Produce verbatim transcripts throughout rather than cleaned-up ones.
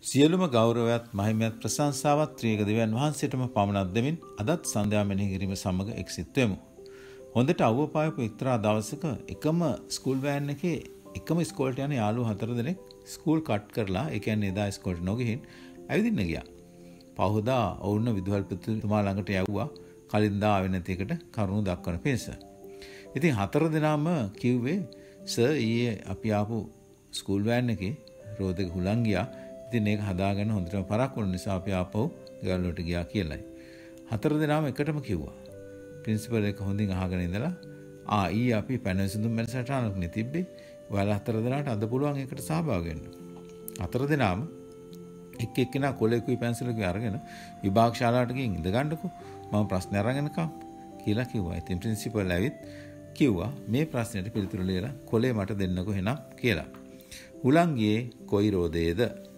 සියලුම ගෞරවයත් මහිමයත් ප්‍රශංසාවත් ත්‍රියක දෙවියන් වහන්සේටම පමණක් දෙමින් අදත් සන්ධ්‍යා මෙනෙහි කිරීම සමග එක්සිත් වෙමු. හොඳට අවුව පායපු එක්තරා දවසක එකම ස්කූල් වෑන් එකේ එකම ඉස්කෝලේට යන යාළුවෝ හතර දෙනෙක් ස්කූල් කට් කරලා ඒ කියන්නේ එදා ඉස්කෝලේට නොගිහින් ඇවිදින්න ගියා. පහුදා ඔවුන් විදුහල්පතිතුමා ළඟට යවුවා කලින් දා ආවෙ නැති එකට කරුණු දක්වන පිණිස. ඉතින් හතර දෙනාම කිව්වේ සර් ඊයේ අපි ආපු ස්කූල් වෑන් එකේ රෝදක හුලං ගියා. ඉතින් ඒක හදාගන්න හොඳටම පරක් වුණ නිසා අපි ආපහු ගෙවල් වලට ගියා කියලායි. හතර දෙනාම එකටම කිව්වා. ප්‍රින්සිපල් එක හොඳින් අහගෙන ඉඳලා ආ ඊයේ අපි පැනවිසඳුම් වැඩසටහනක් නේ තිබ්බේ. ඔයාලා හතර දෙනාට අද පුළුවන් ඒකට සහභාගී වෙන්න. හතර දෙනාම එක් එක්කෙනා කොලේකුයි පැන්සලකුයි අරගෙන විභාග ශාලාවට ගිහින් ඉඳ ගන්නකො මම ප්‍රශ්න අරගෙනකම් කියලා කිව්වා. ඉතින් ප්‍රින්සිපල් ඇවිත් කිව්වා මේ ප්‍රශ්නෙට පිළිතුරු ලියලා කොලේ මට දෙන්නකො එහෙනම් කියලා. හුලංගියේ කොයි රෝදේද?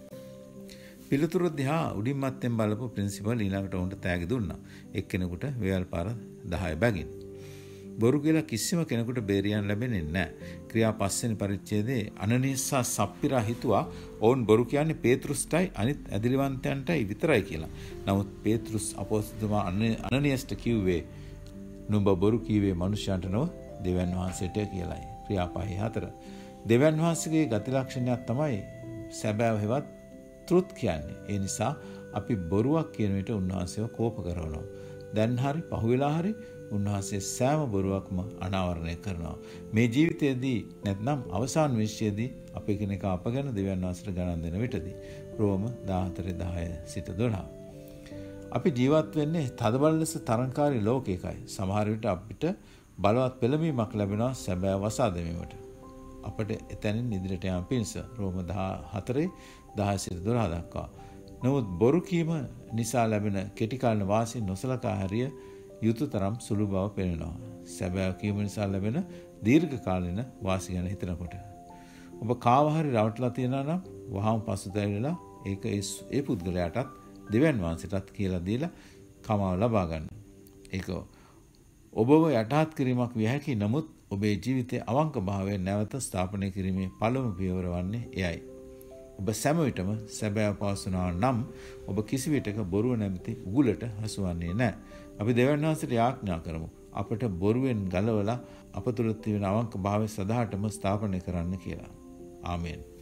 පිළිතුරු දිහා උඩින් මත්තෙන් බලපු ප්‍රින්සිපල් ඊළඟට උන්ට තෑගි දුන්නා. එක්කෙනෙකුට වේල් පාර දහය බැගින්. බොරු කියලා කිසිම කෙනෙකුට බේරියන් ලැබෙන්නේ නැහැ. ක්‍රියා පස්වෙනි පරිච්ඡේදයේ අනනීසා සප්පිරා හිතුවා ඔවුන් බොරු කියන්නේ පේතෘස්ටයි අනිත් ඇදිලිවන්තයන්ටයි විතරයි කියලා. නමුත් පේතෘස් අපොස්තුමා අනනියස්ට කිව්වේ නුඹ බොරු කීවේ මනුෂ්‍යයන්ට නොව දෙවියන් වහන්සේට කියලායි. ක්‍රියා පහේ හතර. දෙවියන් වහන්සේගේ ගති ලක්ෂණයක් තමයි සැබෑව හෙවත් ත්‍ෘත් කියන්නේ. ඒ නිසා අපි බොරුවක් කියන විට උන්වහන්සේව කෝප කරනවා. දැන් හරි පහුවෙලා හරි උන්වහන්සේ සෑම බොරුවක්ම අනාවරණය කරනවා. මේ ජීවිතයේදී නැත්නම් අවසාන විශ්යේදී අපි කෙනෙක් අප ගැන දෙවියන් වහන්සේට ගණන් දෙන විටදී රෝම දාහතර දහය සිට දොළහ. අපි ජීවත් වෙන්නේ තදබල ලෙස තරංකාරී ලෝකයකයි. සමහර විට අපිට බලවත් පෙළඹීමක් ලැබෙනවා සැබෑ වසා දැමීමට. අපට එතනින් ඉදිරියට යාම පිණිස රෝම දාහතර දහය සිට දොළහ දක්වා. නමුත් බොරු කීම නිසා ලැබෙන කෙටි කාලීන වාසි නොසලකා හැරිය යුතු තරම් සුළු බව පෙනෙනවා. සැබෑ කීම නිසා ලැබෙන දීර්ඝ කාලීන වාසි ගැන හිතනකොට. ඔබ කාව හරි රවටලා තියනවා නම් වහාම පසුතැවිලා ඒක ඒ පුද්ගලයාටත් දෙවියන් වහන්සේටත් කියලා දීලා කමාව ලබා ගන්න. ඒක ඔබව යටහත් කිරීමක් විය හැකි. නමුත් ඔබේ ජීවිතයේ අවංක භාවය නැවත ස්ථාපනය කිරීමේ පළමු පියවර වන්නේ එයයි. ඔබ සෑම විටම සැබෑ පවසනවා නම් ඔබ කිසි විටක බොරුව නැමැති උගුලට හසුවන්නේ නැහැ. අපි දෙවියන් වහන්සේට යාඥා කරමු අපට බොරුවෙන් ගලවලා අප තුළ තියෙන අවංක භාවය සදාටම ස්ථාපනය කරන්න කියලා. ආමේන්.